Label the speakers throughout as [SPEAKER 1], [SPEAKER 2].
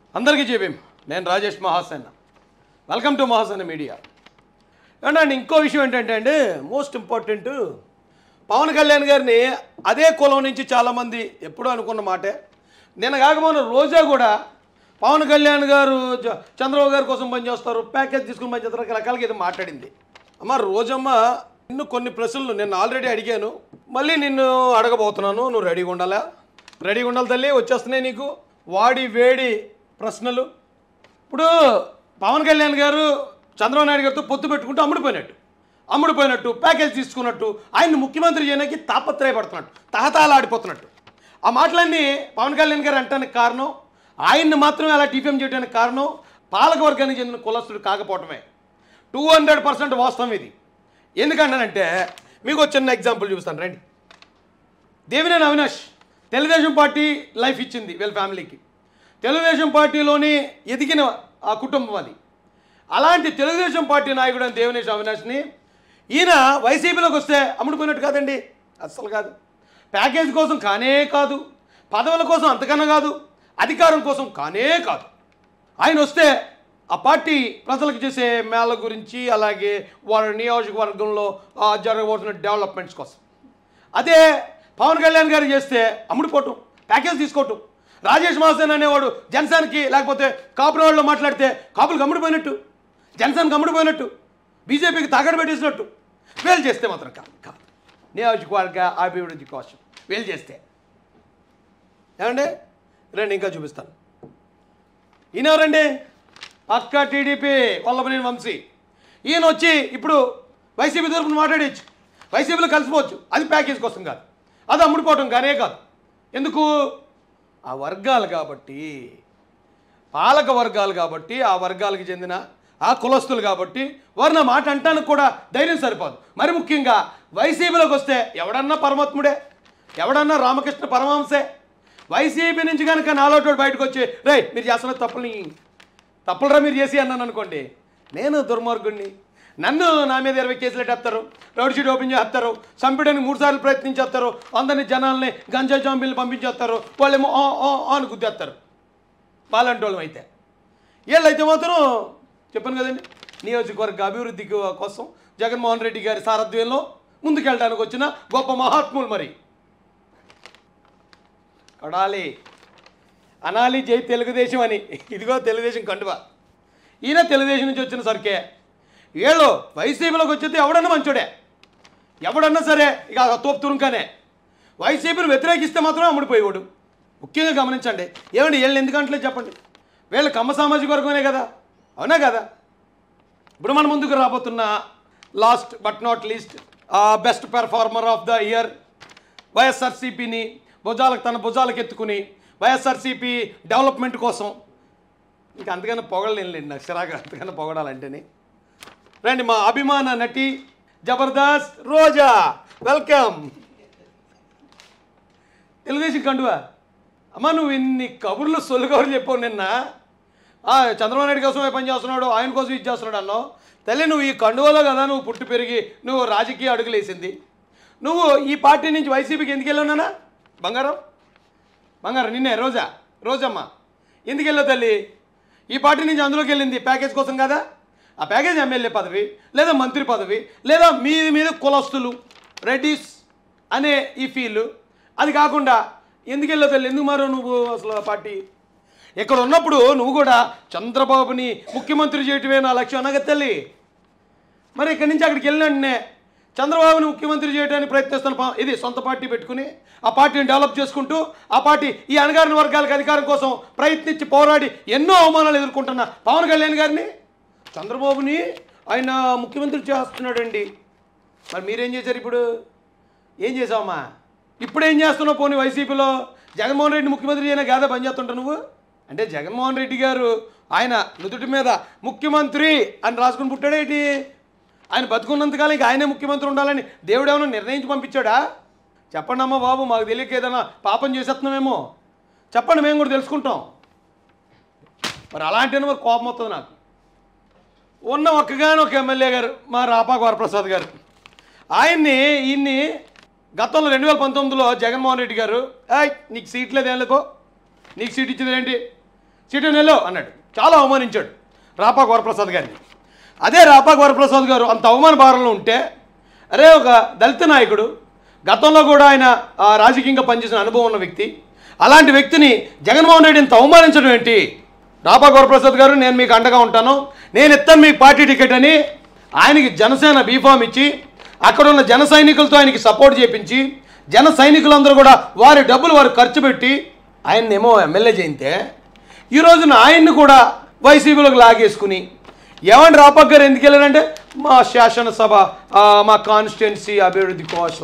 [SPEAKER 1] అందరికీ చెప్పాం. నేను Rajesh Mahasena. Welcome to Mahasena media. And ఇంకో విషయం ఏంటంటే అండి, మోస్ట్ ఇంపార్టెంట్, పవన్ కళ్యాణ్ గారిని అదే కులం నుంచి చాలామంది ఎప్పుడూ అనుకున్న మాటే. నేను కాకపోయినా రోజా కూడా పవన్ కళ్యాణ్ గారు చంద్రబాబు గారి కోసం పనిచేస్తారు, ప్యాకేజ్ తీసుకుని పనిచేస్తారు, రకరకాలుగా ఇది మాట్లాడింది. అమ్మ రోజమ్మ, నిన్ను కొన్ని ప్రశ్నలు నేను ఆల్రెడీ అడిగాను, మళ్ళీ నిన్ను అడగబోతున్నాను. నువ్వు రెడీగా ఉండాలా? రెడీగా ఉండాలి తల్లి, వచ్చేస్తున్నాయి నీకు వాడి వేడి ప్రశ్నలు. ఇప్పుడు పవన్ కళ్యాణ్ గారు చంద్రబాబు నాయుడు గారితో పొత్తు పెట్టుకుంటూ అమ్ముడుపోయినట్టు ప్యాకేజ్ తీసుకున్నట్టు ఆయన్ని ముఖ్యమంత్రి చేయడానికి తాపత్రయపడుతున్నట్టు, తహతాలాడిపోతున్నట్టు ఆ మాటలన్నీ పవన్ కళ్యాణ్ గారు అంటానికి కారణం, ఆయన్ని మాత్రమే అలా టీపీఎం చేయడానికి కారణం పాలక వర్గానికి చెందిన కులస్తుడు కాకపోవటమే. 200% వాస్తవం ఇది. ఎందుకంటానంటే మీకు చిన్న ఎగ్జాంపుల్ చూపిస్తాను రండి. దేవినేని అవినాష్ తెలుగుదేశం పార్టీ లైఫ్ ఇచ్చింది వీళ్ళ ఫ్యామిలీకి. తెలుగుదేశం పార్టీలోని ఎదిగిన ఆ కుటుంబం అది. అలాంటి తెలుగుదేశం పార్టీ నాయకుడు అని దేవినేని అవినాష్ని ఈయన వైసీపీలోకి వస్తే అమ్ముడుపోయినట్టు కాదండి, అస్సలు కాదు. ప్యాకేజ్ కోసం కానే కాదు, పదవుల కోసం అంతకన్నా కాదు, అధికారం కోసం కానే కాదు. ఆయన వస్తే ఆ పార్టీ ప్రజలకు చేసే మేళ గురించి, అలాగే వారి నియోజకవర్గంలో జరగబోతున్న డెవలప్మెంట్స్ కోసం. అదే పవన్ కళ్యాణ్ గారు చేస్తే అమ్ముడుపోవటం, ప్యాకేజ్ తీసుకోవటం. రాజేష్ మహాసేన అనేవాడు జనసేనకి లేకపోతే కాపుల వాళ్ళు మాట్లాడితే కాపులకు అమ్ముడుపోయినట్టు, జనసేనకి అమ్ముడుపోయినట్టు, బీజేపీకి తాగడ పెట్టేసినట్టు. వీళ్ళు చేస్తే మాత్రం కాదు. నియోజకవర్గ అభివృద్ధి కోసం వీళ్ళు చేస్తే ఏమండి రండి ఇంకా చూపిస్తాను. ఈయన ఎవరండి? పక్కా టీడీపీ వల్లభనేని వంశీ. ఈయన వచ్చి ఇప్పుడు వైసీపీ తరఫున మాట్లాడేచ్చు, వైసీపీలో కలిసిపోవచ్చు. అది ప్యాకేజ్ కోసం కాదు, అది అమ్ముడుపోవటం కానే కాదు. ఎందుకు? ఆ వర్గాలు కాబట్టి, పాలక వర్గాలు కాబట్టి, ఆ వర్గాలకు చెందిన ఆ కులస్తులు కాబట్టి వారిని మాట అంటానికి కూడా ధైర్యం సరిపోదు. మరి ముఖ్యంగా వైసీపీలోకి వస్తే ఎవడన్నా పరమాత్ముడే, ఎవడన్నా రామకృష్ణ పరమహంసే. వైసీపీ నుంచి కనుక నాలోటోడు బయటకు వచ్చి రే మీరు చేస్తున్న తప్పులరా మీరు చేసి అన్నాను అనుకోండి, నేను దుర్మార్గుడిని, నన్ను నా మీద 20 కేసులు ఎట్టేస్తారు, రోడ్ షీట్ ఓపెన్ చేస్తారు, చంపడానికి 3 సార్లు ప్రయత్నించేస్తారు, అందరినీ జనాల్ని గంజా జాంబీలు పంపించేస్తారు, వాళ్ళేమో అని గుద్దేస్తారు. వాళ్ళంటి వాళ్ళం అయితే వీళ్ళైతే మాత్రం చెప్పాను కదండి, నియోజకవర్గ అభివృద్ధి కోసం జగన్మోహన్ రెడ్డి గారి సారథ్యంలో ముందుకెళ్ళడానికి వచ్చిన గొప్ప మహాత్ములు. మరి కొడాలి అనాలి జై తెలుగుదేశం అని. ఇదిగో తెలుగుదేశం కండువా. ఈయన తెలుగుదేశం నుంచి వచ్చిన సరికే. వీళ్ళు వైసీపీలోకి వచ్చేది ఎవడన్నా మంచోడే, ఎవడన్నా సరే ఇక తోపు తురుంకానే. వైసీపీని వ్యతిరేకిస్తే మాత్రం అమ్ముడిపోయేవాడు. ముఖ్యంగా గమనించండి. ఏమండి వీళ్ళు ఎందుకంటలేదు చెప్పండి? వీళ్ళు కమ్మ సామాజిక వర్గమే కదా, అవునా కదా? ఇప్పుడు మన ముందుకు రాబోతున్న last but not least best performer of the year వైఎస్ఆర్సీపీని తన భుజాలకు ఎత్తుకుని వైఎస్ఆర్సీపీ డెవలప్మెంట్ కోసం ఇంకా అంతకన్నా పొగడలేండి, నాకు చిరాగా అంతకన్నా పొగడాలంటేనే. రండి మా అభిమాన నటి జబర్దస్త్ రోజా, వెల్కమ్. తెలుగుదేశం కండువా. అమ్మ నువ్వు ఇన్ని కబుర్లు సొల్లు కబుర్లు చెప్పావు. నిన్న చంద్రబాబు నాయుడు కోసమే పని చేస్తున్నాడు, ఆయన కోసం ఇది చేస్తున్నాడు అన్నావు. తల్లి నువ్వు ఈ కండువాలో కదా నువ్వు పుట్టి పెరిగి నువ్వు రాజకీయ అడుగులు వేసింది. నువ్వు ఈ పార్టీ నుంచి వైసీపీకి ఎందుకు వెళ్ళావునా? బంగారం నిన్నే రోజమ్మ ఎందుకు వెళ్ళావు తల్లి? ఈ పార్టీ నుంచి అందులోకి వెళ్ళింది ప్యాకేజ్ కోసం కదా. ఆ ప్యాకేజ్ ఎమ్మెల్యే పదవి లేదా మంత్రి పదవి లేదా మీద కులస్తులు రెడ్డిస్ అనే ఈ ఫీల్. అది కాకుండా ఎందుకు వెళ్ళావు తల్లి? ఎందుకు మారో నువ్వు అసలు ఆ పార్టీ? ఇక్కడ ఉన్నప్పుడు నువ్వు కూడా చంద్రబాబుని ముఖ్యమంత్రి చేయటమే నా లక్ష్యం అనగా తల్లి. మరి ఇక్కడి నుంచి అక్కడికి వెళ్ళినట్టే చంద్రబాబుని ముఖ్యమంత్రి చేయడానికి ప్రయత్నిస్తాను. ఇది సొంత పార్టీ పెట్టుకుని ఆ పార్టీని డెవలప్ చేసుకుంటూ ఆ పార్టీ ఈ అణగారిన వర్గాలకు అధికారం కోసం ప్రయత్నించి పోరాడి ఎన్నో అవమానాలు ఎదుర్కొంటున్న పవన్ కళ్యాణ్ గారిని చంద్రబాబుని ఆయన ముఖ్యమంత్రి చేస్తున్నాడండి. మరి మీరేం చేశారు? ఇప్పుడు ఏం చేసావమ్మా? ఇప్పుడు ఏం చేస్తున్నావు? పోనీ వైసీపీలో జగన్మోహన్ రెడ్డి ముఖ్యమంత్రి చేయనా కాదా పని చేస్తుంటావు నువ్వు? అంటే జగన్మోహన్ రెడ్డి గారు ఆయన నుదుటి మీద ముఖ్యమంత్రి అని రాసుకుని పుట్టాడేంటి? ఆయన బతుకున్నంతకాలం ఇక ఆయనే ముఖ్యమంత్రి ఉండాలని దేవుడు ఏమైనా నిర్ణయించి పంపించాడా? చెప్పండి అమ్మ బాబు, మాకు తెలియక ఏదైనా పాపం చేసేస్తున్నామేమో చెప్పండి, మేము కూడా తెలుసుకుంటాం. మరి అలాంటి మరి కోపం వస్తుంది నాకు. ఉన్న ఒక్కగానే ఒక ఎమ్మెల్యే గారు మా రాపాక వరప్రసాద్ గారు, ఈయన్ని గతంలో 2019లో జగన్మోహన్ రెడ్డి గారు నీకు సీట్ లేదు, ఏం లేకో నీకు సీట్ ఇచ్చేది ఏంటి, సిటీనెల్లో అన్నాడు. చాలా అవమానించాడు రాపాక వరప్రసాద్ గారిని. అదే రాపాక వరప్రసాద్ గారు అంత అవమాన భారంలో ఉంటే, అరే ఒక దళిత నాయకుడు, గతంలో కూడా ఆయన రాజకీయంగా పనిచేసిన అనుభవం ఉన్న వ్యక్తి, అలాంటి వ్యక్తిని జగన్మోహన్ రెడ్డి ఇంత అవమానించడం ఏంటి? రాపాక వరప్రసాద్ గారు, నేను మీకు అండగా ఉంటాను, నేను ఇస్తాను మీకు పార్టీ టికెట్ అని ఆయనకి జనసేన బీఫామ్ ఇచ్చి అక్కడ ఉన్న జన సైనికులతో ఆయనకి సపోర్ట్ చేయించి జన సైనికులందరూ కూడా వారి డబ్బులు వారు ఖర్చు పెట్టి ఆయన్నేమో ఎమ్మెల్యే చేయితే, ఈ రోజున ఆయన్ని కూడా వైసీపీలోకి లాగేసుకుని ఏమంటే రాపాక గారు ఎందుకు వెళ్ళారంటే మా శాసనసభ మా కాన్స్టిట్యున్సీ అభివృద్ధి కోసం.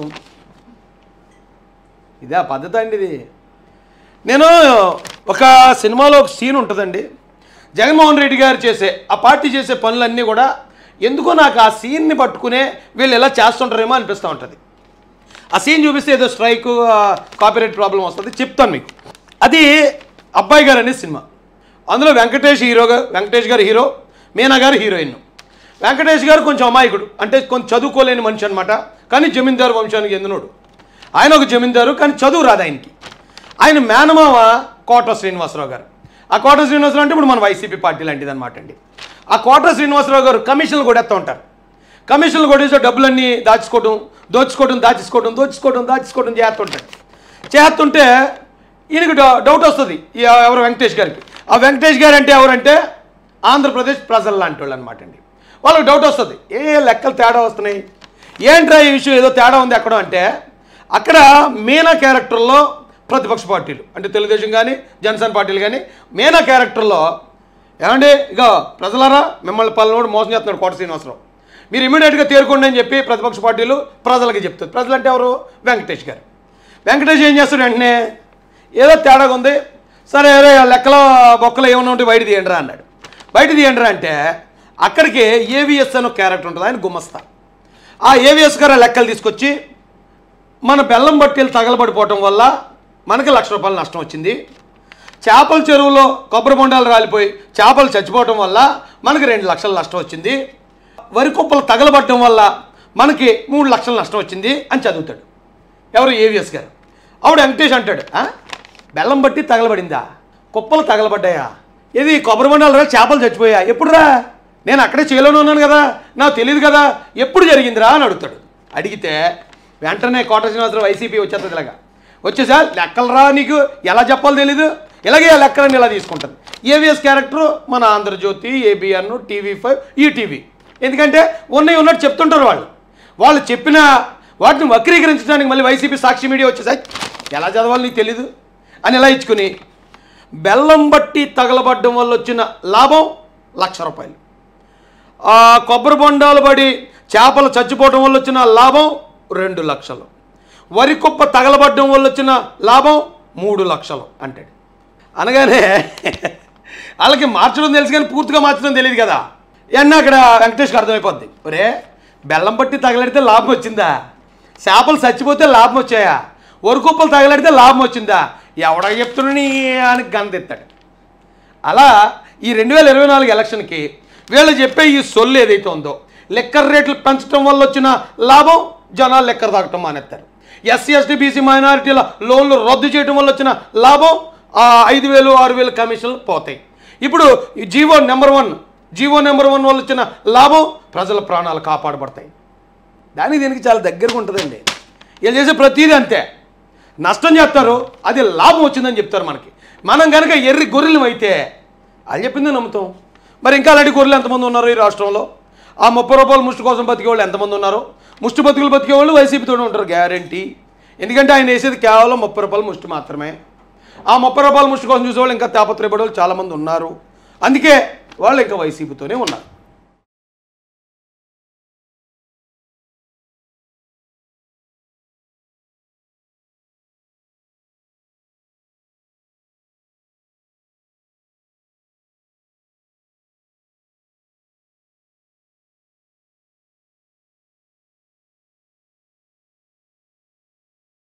[SPEAKER 1] ఇదే పద్ధతి అండి ఇది. నేను ఒక సినిమాలో ఒక సీన్ ఉంటుందండి, జగన్మోహన్ రెడ్డి గారు చేసే ఆ పార్టీ చేసే పనులన్నీ కూడా ఎందుకో నాకు ఆ సీన్ని పట్టుకునే వీళ్ళు ఎలా చేస్తుంటారేమో అనిపిస్తూ ఉంటుంది. ఆ సీన్ చూపిస్తే ఏదో స్ట్రైక్ కాపీరైట్ ప్రాబ్లం వస్తుంది, చెప్తాను మీకు. అది అబ్బాయి గారు అనే సినిమా. అందులో వెంకటేష్ గారు హీరో, మీనా గారు హీరోయిన్. వెంకటేష్ గారు కొంచెం అమాయకుడు, అంటే కొంచెం చదువుకోలేని మనిషి అనమాట, కానీ జమీందారు వంశానికి చెందినోడు. ఆయన ఒక జమీందారు, కానీ చదువు రాదు ఆయనకి. ఆయన మేనమామ కోట శ్రీనివాసరావు గారు. ఆ కోట శ్రీనివాసరావు అంటే ఇప్పుడు మన వైసీపీ పార్టీ లాంటిది అనమాట అండి. ఆ కోట శ్రీనివాసరావు గారు కమిషన్లు కొడేస్తూ ఉంటారు. కమిషన్లు కొట్టేసే డబ్బులన్నీ దోచుకోవడం చేస్తుంటే ఈయనకి డౌట్ వస్తుంది ఎవరు వెంకటేష్ గారికి. ఆ వెంకటేష్ గారు అంటే ఎవరంటే ఆంధ్రప్రదేశ్ ప్రజలు లాంటి వాళ్ళు అనమాట అండి. వాళ్ళకి డౌట్ వస్తుంది, ఏ లెక్కలు తేడా వస్తున్నాయి, ఏంట్రా ఈ విషయం ఏదో తేడా ఉంది ఎక్కడ అంటే, అక్కడ మీనా క్యారెక్టర్లో ప్రతిపక్ష పార్టీలు అంటే తెలుగుదేశం కానీ జనసేన పార్టీలు కానీ మీనా క్యారెక్టర్లో ఏమండి ఇక ప్రజలారా మిమ్మల్ని పల్లెనోడు మోసం చేస్తున్నాడు కోట శ్రీనివాసరావు, మీరు ఇమీడియట్గా తేరుకోండి అని చెప్పి ప్రతిపక్ష పార్టీలు ప్రజలకి చెప్తారు. ప్రజలు అంటే ఎవరు? వెంకటేష్ గారు. వెంకటేష్ ఏం చేస్తాడు వెంటనే, ఏదో తేడాగా ఉంది, సరే అరే లెక్కలో బొక్కలో ఏమన్నా ఉంటే బయట తీయండిరా అన్నాడు. బయట తీయండిరా అంటే అక్కడికి ఏవిఎస్ అని ఒక క్యారెక్టర్ ఉంటుంది, ఆయన గుమస్తా. ఆ ఏవిఎస్ గారు లెక్కలు తీసుకొచ్చి మన బెల్లం బట్టీలు తగలబడిపోవటం వల్ల మనకి ₹1,00,000 నష్టం వచ్చింది, చేపల చెరువులో కొబ్బరి బొండాలు రాలిపోయి చేపలు చచ్చిపోవటం వల్ల మనకి 2 లక్షల నష్టం వచ్చింది, వరి కుప్పలు తగలబడటం వల్ల మనకి 3 లక్షల నష్టం వచ్చింది అని చదువుతాడు ఎవరు? ఏవిఎస్ గారు. ఆవిడ వెంకటేష్ అంటాడు, బెల్లం బట్టి తగలబడిందా, కుప్పలు తగలబడ్డాయా, ఇది కొబ్బరి బొండాలు రా చేపలు చచ్చిపోయా, ఎప్పుడురా, నేను అక్కడే చేలోనే ఉన్నాను కదా, నాకు తెలియదు కదా, ఎప్పుడు జరిగిందిరా అని అడుగుతాడు. అడిగితే వెంటనే కోట శ్రీనివాసరావు వైసీపీ వచ్చేస్తుంది. ఇలాగా వచ్చేసా లెక్కలు రా, నీకు ఎలా చెప్పాలో తెలీదు, ఇలాగే లెక్కలన్నీ ఇలా తీసుకుంటుంది. ఏవిఎస్ క్యారెక్టరు మన ఆంధ్రజ్యోతి, ఏబిఎన్, TV5, ఈటీవీ. ఎందుకంటే ఉన్నట్టు చెప్తుంటారు వాళ్ళు చెప్పిన వాటిని వక్రీకరించడానికి మళ్ళీ వైసీపీ సాక్షి మీడియా వచ్చేసాయి, ఎలా చదవాలి నీకు తెలీదు అని ఇలా ఇచ్చుకుని బెల్లం బట్టి తగలబడ్డం వల్ల వచ్చిన లాభం ₹1,00,000, కొబ్బరి బొండాలు పడి చేపలు చచ్చిపోవడం వల్ల వచ్చిన లాభం 2 లక్షలు, వరి కుప్ప తగలబడ్డం వల్ల వచ్చిన లాభం 3 లక్షలు అంటాడు. అనగానే వాళ్ళకి మార్చడం తెలుసు కానీ పూర్తిగా మార్చడం తెలియదు కదా. అన్న అక్కడ వెంకటేష్కి అర్థమైపోద్ది, ఒరే బెల్లం పట్టి తగలడితే లాభం వచ్చిందా, చేపలు చచ్చిపోతే లాభం వచ్చాయా, వరి కుప్పలు తగలడితే లాభం వచ్చిందా, ఎవడ చెప్తున్నాని అని గంతెత్తాడు. అలా ఈ 2024 ఎలక్షన్కి వీళ్ళు చెప్పే ఈ సొల్లు ఏదైతే ఉందో, లెక్కర్ రేట్లు పెంచడం వల్ల వచ్చిన లాభం జనాలు లెక్కర్ తాగటం మానేస్తారు, SC, ST, BC మైనారిటీల లోన్లు రద్దు చేయడం వల్ల వచ్చిన లాభం 5,000, 6,000 కమిషన్లు పోతాయి. ఇప్పుడు జీవో నెంబర్ 1 వల్ల వచ్చిన లాభం ప్రజల ప్రాణాలు కాపాడబడతాయి. దీనికి చాలా దగ్గరగా ఉంటుందండి. వీళ్ళు చేసే ప్రతిదీ అంతే, నష్టం చేస్తారు, అది లాభం వచ్చిందని చెప్తారు మనకి. మనం కనుక ఎర్రి గొర్రెలు అయితే అది చెప్పిందే నమ్ముతాం. మరి ఇంకా అలాంటి గొర్రెలు ఎంతమంది ఉన్నారు ఈ రాష్ట్రంలో? ఆ ₹30 ముష్టి కోసం బతికే వాళ్ళు ఎంతమంది ఉన్నారు? ముష్టి బతుకులు బతికే వాళ్ళు వైసీపీతోనే ఉంటారు గ్యారంటీ. ఎందుకంటే ఆయన వేసేది కేవలం ₹30 ముష్టి మాత్రమే. ఆ ₹30 ముష్టి కోసం చూసేవాళ్ళు ఇంకా తాపత్రయపడే వాళ్ళు చాలామంది ఉన్నారు. అందుకే వాళ్ళు ఇంకా వైసీపీతోనే ఉన్నారు.